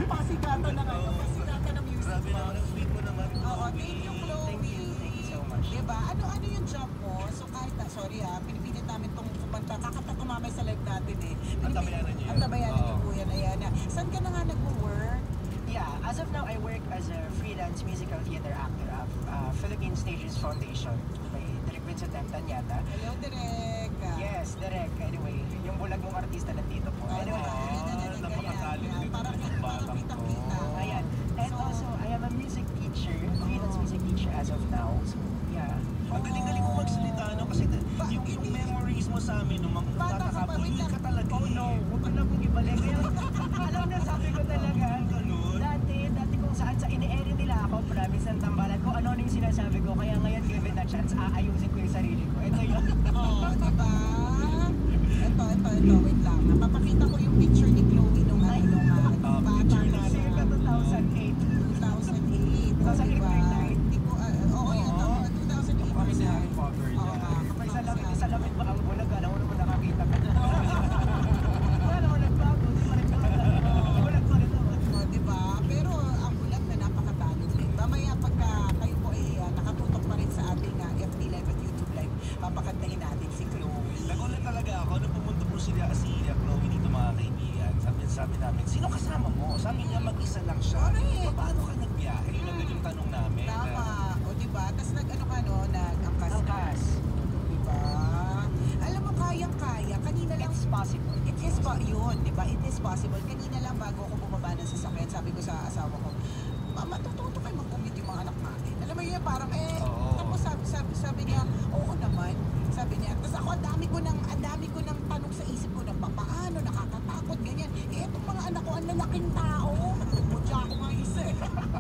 pasigatan na kayo, pasigatan ng music. Grabe naman, ang sweet mo naman, Chloe. Oo, thank you, Chloe. Thank you so much. Diba? Ano yung job mo? So kahit na, sorry ha, pinipilit namin itong kumanta. Kakakumamay sa live natin eh. Ang tabayanan niyo. Ang tabayanan niyo po yan. Ayan na. Saan ka na nga nag-work? Yeah, as of now, I work as a freelance musical theater actor of Philippine Stages Foundation by Direk Vincent M. Tanyata. Hello, Direk. Yes, Direk. Anyway, yung bulag mong artista nandito po. Anyway, Parang kita-kita. ayan. And also, I am a music teacher, freelance music teacher as of now. So, yeah. Ang galing-galing mo magsalita, no? Kasi yung memories mo sa amin, nung mga bata ka, pulil ka talaga. Oh no, huwag ko na pong ibalik. Kaya, alam na, sabi ko talaga, dati kung saan sa ini-ere nila ako, promise ng tambalan, kung ano yung sinasabi ko, kaya ngayon given a chance, aayusin ko yung sarili ko. Ito yun. Oo, diba? Ito, wait lang. Napapakita ko yung picture ni Chloe nung bata na. Circa 2008. 2008. 2008 diba? Hindi ko, oo, yan. 2008. Kami si Harry Potter Oo, dyan. Kapag sa lamit ba ang bulag, alam mo naman nakakita ka dyan. Wala naman nagbago, di pa rin bulag pa rin naman. Diba? Pero ang bulag na napakatalent din. Mamaya pagka kayo po ay nakatutok pa rin sa ating FB Live at YouTube Live, papakantahin natin si Chloe. Nagulat talaga ako nung pumunta po si Chloe dito, mga kaibigan. Sabi namin, sino kasama mo? Sabi niya, mag-isa lang siya. Paano ka nagbiyahe? Yun ang naging tanong namin. Tama. O diba? Tapos nag-angkas. Diba? Alam mo, kayang-kaya. Kanina lang. It's possible. It is yun, diba? It is possible. Kanina lang bago ako bumaba ng sasakyan, sabi ko sa asawa ko, Mama, tututo kayo mag-commute yung mga anak natin. Alam mo yun, parang tapos sabi niya, oo naman. Sabi niya, tapos ako, ang dami ko ng tanong sa isip ko na paano, nakakatakot, ganyan. Etong mga anak ko, ang lalaking tao. Mutya ako nga isa eh.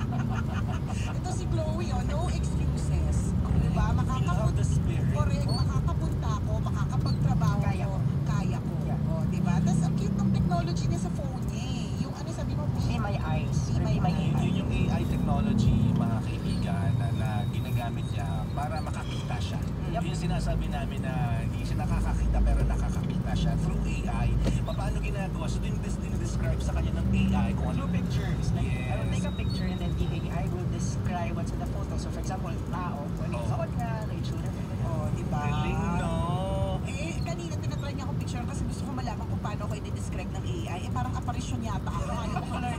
Ito si Chloe, no excuses. Diba? Correct, makakapunta ako, makakapagtrabaho ko, kaya ko. O, diba? Tapos ang cute ng technology niya sa phone niya eh. Yung ano sabi mo, Be my eyes. Be my eyes. Yun yung AI technology, mga kaibigan, na ginagamit niya para makakita siya. Yep. Yung sinasabi namin na hindi siya nakakakita pero nakakakita siya through AI. Paano ginagawa? So din-describe sa kanya ng AI kung ano. Through pictures. Like, Yes. I will take a picture and then the AI will describe what's in the photo. So for example, tao, suot nga, itsura. O, diba? Galing, no? Kanina tinatry niya akong picture kasi gusto ko malaman kung paano ako i-describe ng AI. Parang apparition yata ako. Ayaw ko learn.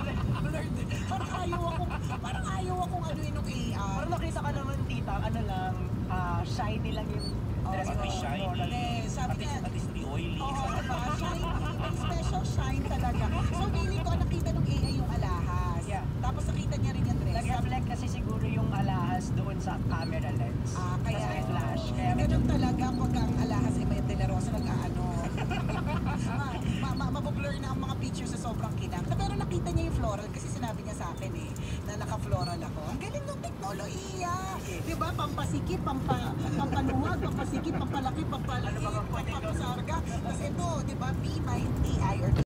Parang ayaw akong ano yun ng AI. Parang nakita ka naman, tita, ano lang, shiny lang yung dress At mo. least shiny. Sabi niya, At least di oily. oo, diba? Shiny. May special shine talaga. So, feeling ko nakita ng AI yung alahas. Yeah. Tapos nakita niya rin yung dress. Nag-reflect kasi siguro yung alahas doon sa camera lens. Kaya Tapos may flash. Kaya ganun talaga pag ang alahas ay may delarosa nag-aano. Mabublur na ang mga pictures sa sobrang kinang. Pero nakita niya yung floral kasi sinabi niya sa akin na naka-floral ako. Ang galing ng teknolohiya. Diba? Pampasikip, pampaluwag, pampasikip, pampalaki, pampalaki, pampasarga. Tapos ito, diba? Be my AI or